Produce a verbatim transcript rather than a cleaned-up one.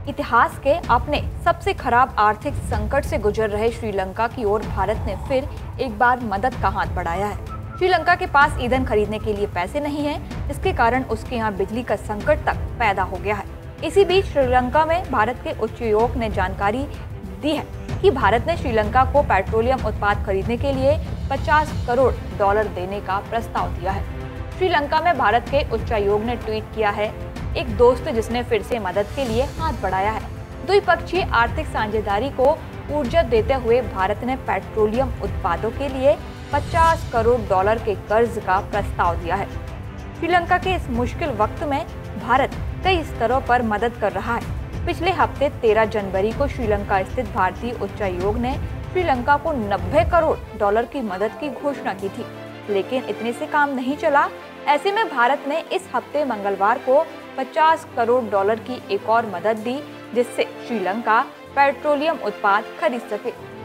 इतिहास के अपने सबसे खराब आर्थिक संकट से गुजर रहे श्रीलंका की ओर भारत ने फिर एक बार मदद का हाथ बढ़ाया है। श्रीलंका के पास ईंधन खरीदने के लिए पैसे नहीं है, जिसके कारण उसके यहाँ बिजली का संकट तक पैदा हो गया है। इसी बीच श्रीलंका में भारत के उच्चायोग ने जानकारी दी है कि भारत ने श्रीलंका को पेट्रोलियम उत्पाद खरीदने के लिए पचास करोड़ डॉलर देने का प्रस्ताव दिया है। श्रीलंका में भारत के उच्चायोग ने ट्वीट किया है, एक दोस्त जिसने फिर से मदद के लिए हाथ बढ़ाया है। द्विपक्षीय आर्थिक साझेदारी को ऊर्जा देते हुए भारत ने पेट्रोलियम उत्पादों के लिए पचास करोड़ डॉलर के कर्ज का प्रस्ताव दिया है। श्रीलंका के इस मुश्किल वक्त में भारत कई स्तरों पर मदद कर रहा है। पिछले हफ्ते तेरह जनवरी को श्रीलंका स्थित भारतीय उच्चायोग ने श्रीलंका को नब्बे करोड़ डॉलर की मदद की घोषणा की थी, लेकिन इतने से काम नहीं चला। ऐसे में भारत ने इस हफ्ते मंगलवार को पचास करोड़ डॉलर की एक और मदद दी, जिससे श्रीलंका पेट्रोलियम उत्पाद खरीद सके।